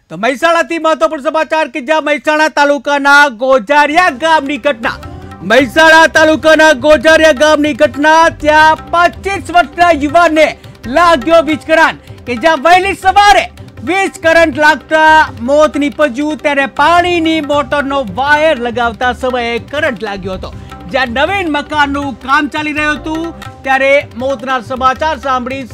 તો મહેસાણાથી મહત્વપૂર્ણ સમાચાર કે જ્યાં મહેસાણા તાલુકાના ગોજારિયા ગામની ઘટના મહેસાણા તાલુકાના ગોજારિયા ગામની ઘટના ત્યાં 25 વર્ષના યુવાનને લાગ્યો વીજ કરંટ કે જ્યાં વહેલી સવારે વીજ કરંટ લાગતા મોત નીપજ્યું ત્યારે પાણીની મોટરનો વાયર લગાવતા સમયે કરંટ લાગ્યો હતો જ્યાં નવીન મકાનનું કામ ચાલી રહ્યું હતું ત્યારે મોતના સમાચાર સાંભળી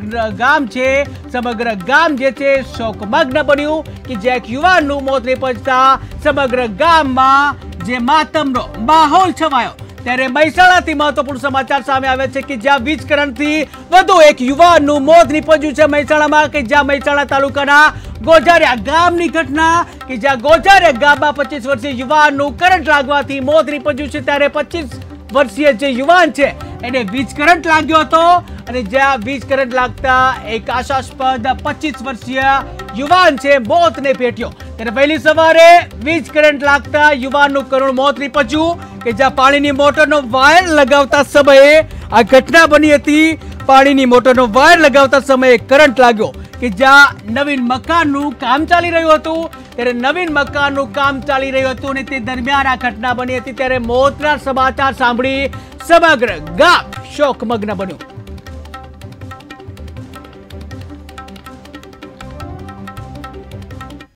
સમગ્ર ગામ જે છે શોકમગ્ન બન્યું કે જે એક યુવાનનું મોત નીપજતા સમગ્ર ગામમાં જે માતમનો માહોલ છવાયો ત્યારે મહેસાણાથી મહત્વપૂર્ણ સમાચાર સામે આવ્યા છે કે જ્યાં વીજ કરંટથી વધુ એક યુવાનનું મોત નીપજ્યું છે મહેસાણામાં કે જ્યાં મહેસાણા તાલુકાના ગોજારિયા ગામની ઘટના કે જ્યાં ગોજારિયા ગામમાં 25 વર્ષીય યુવાનનું કરંટ લાગવાથી મોત નીપજ્યું છે ત્યારે 25 વર્ષીય જે યુવાન છે એને વીજ કરંટ લાગ્યો હતો અને જ્યાં વીજ કરંટ લાગતા એક આશાસ્પદ 25 વર્ષીય યુવાન છે મોતને ભેટ્યો ત્યારે વહેલી સવારે વીજ કરંટ લાગતા યુવાનનું કરુણ મોત નીપજ્યું કે જ્યાં પાણીની મોટરનો વાયર લગાવતા સમયે આ ઘટના બની હતી પાણીની મોટરનો વાયર લગાવતા સમયે કરંટ લાગ્યો કે જ્યાં નવીન મકાનનું કામ ચાલી રહ્યું હતું ત્યારે નવીન મકાનનું કામ ચાલી રહ્યું હતું અને તે દરમિયાન આ ઘટના બની હતી ત્યારે મોતના સમાચાર સાંભળી સમગ્ર ગામ શોકમગ્ન બન્યું।